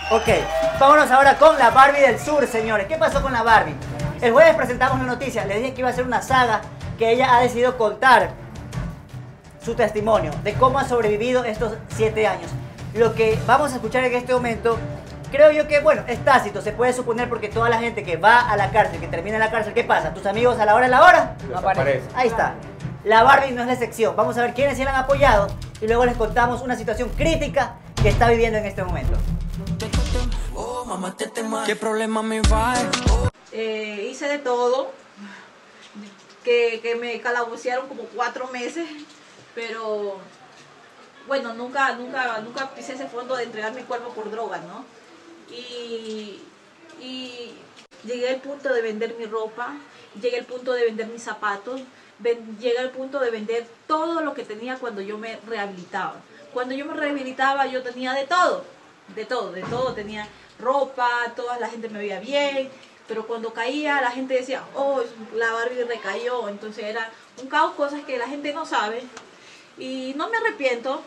Ok, vámonos ahora con la Barbie del Sur, señores. ¿Qué pasó con la Barbie? El jueves presentamos la noticia, les dije que iba a ser una saga que ella ha decidido contar su testimonio de cómo ha sobrevivido estos 7 años. Lo que vamos a escuchar en este momento, creo yo que, bueno, es tácito, se puede suponer porque toda la gente que va a la cárcel, que termina en la cárcel, ¿qué pasa? ¿Tus amigos a la hora de la hora? No aparecen. Ahí está. La Barbie no es la excepción. Vamos a ver quiénes sí la han apoyado y luego les contamos una situación crítica que está viviendo en este momento. ¿Qué problema me va? Hice de todo, que me calabocearon como 4 meses, pero bueno, nunca pisé ese fondo de entregar mi cuerpo por drogas, ¿no? Y llegué al punto de vender mi ropa, llegué al punto de vender mis zapatos, llegué al punto de vender todo lo que tenía cuando yo me rehabilitaba. Cuando yo me rehabilitaba yo tenía de todo, tenía ropa, toda la gente me veía bien, pero cuando caía la gente decía, oh, la Barbie recayó, entonces era un caos, cosas que la gente no sabe, y no me arrepiento,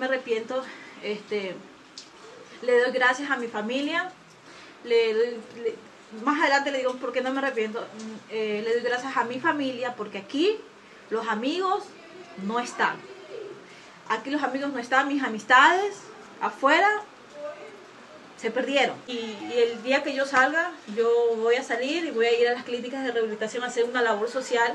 le doy gracias a mi familia, más adelante le digo por qué no me arrepiento, le doy gracias a mi familia, porque aquí los amigos no están, mis amistades afuera se perdieron. Y el día que yo salga, yo voy a salir y voy a ir a las clínicas de rehabilitación a hacer una labor social.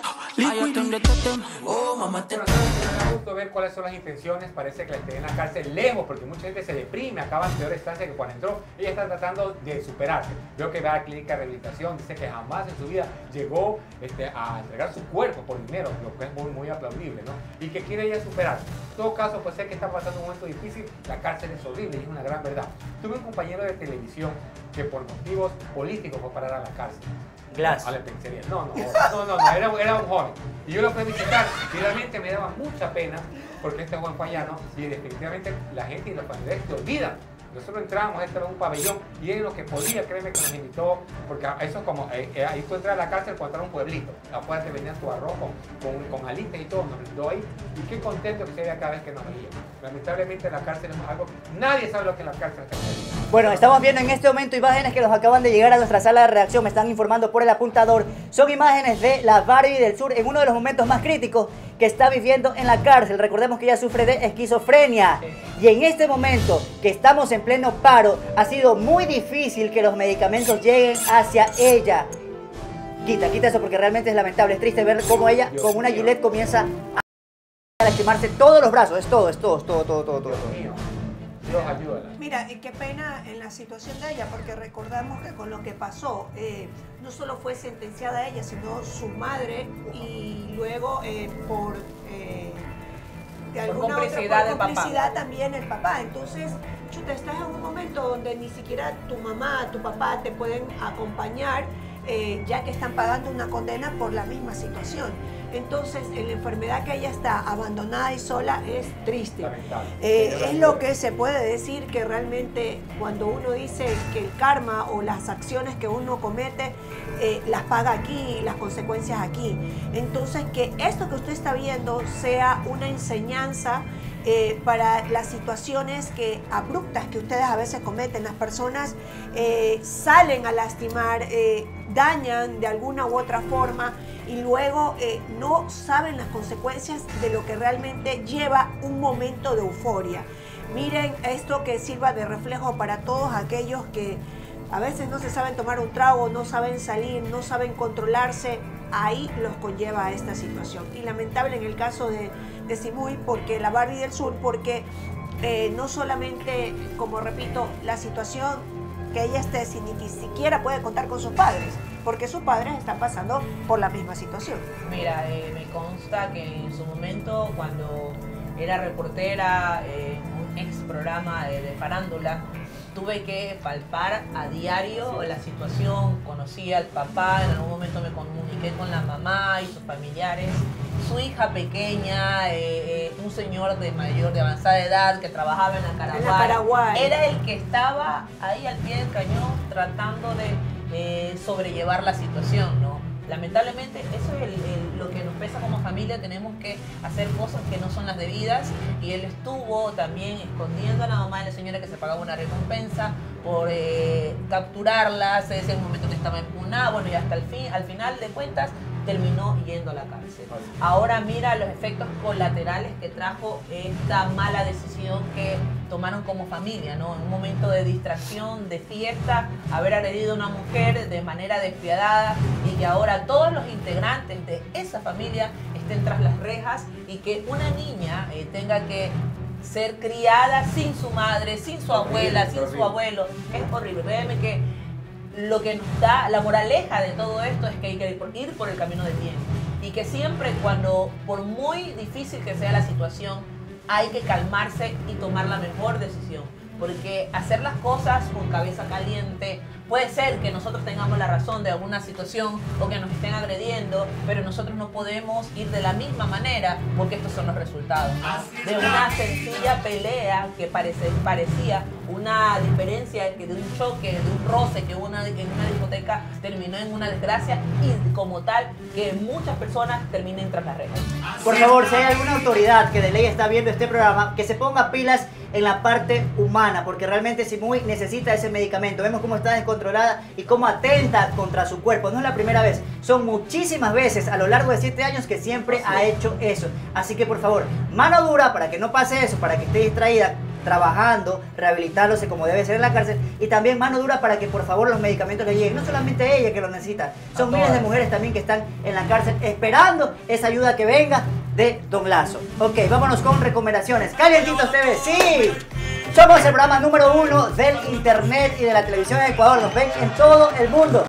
Bueno, me da gusto ver cuáles son las intenciones. Parece que la esté en la cárcel lejos, porque mucha gente se deprime, acaba en peor estancia que cuando entró. Ella está tratando de superarse. Veo que va a la clínica de rehabilitación, dice que jamás en su vida llegó a entregar su cuerpo por dinero, lo que es muy aplaudible, ¿no? Y que quiere ella superarse. En todo caso, pues sé que está pasando un momento difícil, la cárcel es horrible y es una gran verdad. Tuve un compañero de televisión que por motivos políticos fue a parar a la cárcel. Glass. A la penitenciaría. No, era un joven. Y yo lo fui a visitar y realmente me daba mucha pena porque este joven fue allá, ¿no? Y definitivamente la gente y los familiares te olvidan. Nosotros entramos, este era un pabellón y él lo que podía, créeme que nos invitó, porque eso es como, ahí tú entras a la cárcel cuando era un pueblito, afuera te vendían tu arroz con alitas y todo, nos brindó ahí, y qué contento que se veía cada vez que nos veía. Lamentablemente la cárcel es algo, nadie sabe lo que es la cárcel. Bueno, estamos viendo en este momento imágenes que nos acaban de llegar a nuestra sala de redacción, me están informando por el apuntador, son imágenes de la Barbie del Sur en uno de los momentos más críticos que está viviendo en la cárcel. Recordemos que ella sufre de esquizofrenia y en este momento que estamos en pleno paro, ha sido muy difícil que los medicamentos lleguen hacia ella. Quita eso porque realmente es lamentable, es triste ver cómo ella con una Gillette comienza a lastimarse todos los brazos, es todo. Dios mío, Dios ayúdala. Mira, qué pena en la situación de ella, porque recordamos que con lo que pasó, no solo fue sentenciada ella, sino su madre y luego por alguna complicidad otra, por del complicidad papá. También el papá. Entonces, chuta, estás en un momento donde ni siquiera tu mamá, tu papá te pueden acompañar, ya que están pagando una condena por la misma situación. Entonces, en la enfermedad que ella está abandonada y sola es triste. Es lo que se puede decir, que realmente cuando uno dice que el karma o las acciones que uno comete las paga aquí, las consecuencias aquí. Entonces, que esto que usted está viendo sea una enseñanza para las situaciones abruptas que ustedes a veces cometen. Las personas salen a lastimar, dañan de alguna u otra forma y luego no saben las consecuencias de lo que realmente lleva un momento de euforia. Miren esto, que sirva de reflejo para todos aquellos que a veces no se saben tomar un trago, no saben salir, no saben controlarse. Ahí los conlleva a esta situación. Y lamentable en el caso de Simuy, porque la Barbie del Sur, porque no solamente, como repito, la situación que ella esté, ni siquiera puede contar con sus padres, porque sus padres están pasando por la misma situación. Mira, me consta que en su momento, cuando era reportera en un ex programa de farándula, tuve que palpar a diario la situación, conocí al papá, en algún momento me comuniqué con la mamá y sus familiares, su hija pequeña, un señor de avanzada edad que trabajaba en la Paraguay, era el que estaba ahí al pie del cañón tratando de sobrellevar la situación, ¿no? Lamentablemente eso es lo que nos pesa como familia, tenemos que hacer cosas que no son las debidas, y él estuvo también escondiendo a la mamá de la señora que se pagaba una recompensa por capturarla, se decía en un momento que estaba empunada, bueno, y hasta al final de cuentas terminó yendo a la cárcel. Ahora mira los efectos colaterales que trajo esta mala decisión que tomaron como familia, ¿no? En un momento de distracción, de fiesta, haber agredido a una mujer de manera despiadada, y que ahora todos los integrantes de esa familia estén tras las rejas, y que una niña tenga que ser criada sin su madre, sin su abuela, sin su abuelo. Es horrible. Créeme que lo que nos da la moraleja de todo esto es que hay que ir por el camino del bien, y que siempre, cuando, por muy difícil que sea la situación, hay que calmarse y tomar la mejor decisión, porque hacer las cosas con cabeza caliente, puede ser que nosotros tengamos la razón de alguna situación o que nos estén agrediendo, pero nosotros no podemos ir de la misma manera, porque estos son los resultados de una sencilla pelea que parecía una diferencia, que de un choque, de un roce que hubo en una discoteca, terminó en una desgracia, y como tal que muchas personas terminen tras las rejas. Por favor, si hay alguna autoridad que de ley está viendo este programa, que se ponga pilas en la parte humana, porque realmente Simui necesita ese medicamento. Vemos cómo está descontrolada y cómo atenta contra su cuerpo. No es la primera vez, son muchísimas veces a lo largo de 7 años que siempre ha hecho eso. Así que por favor, mano dura para que no pase eso, para que esté distraída, trabajando, rehabilitándose como debe ser en la cárcel, y también mano dura para que por favor los medicamentos le lleguen. No solamente ella que lo necesita, son miles de mujeres también que están en la cárcel esperando esa ayuda que venga de Don Lazo. Ok, vámonos con recomendaciones. Calientitos TV, sí, somos el programa número 1 del internet y de la televisión en Ecuador. Nos ven en todo el mundo.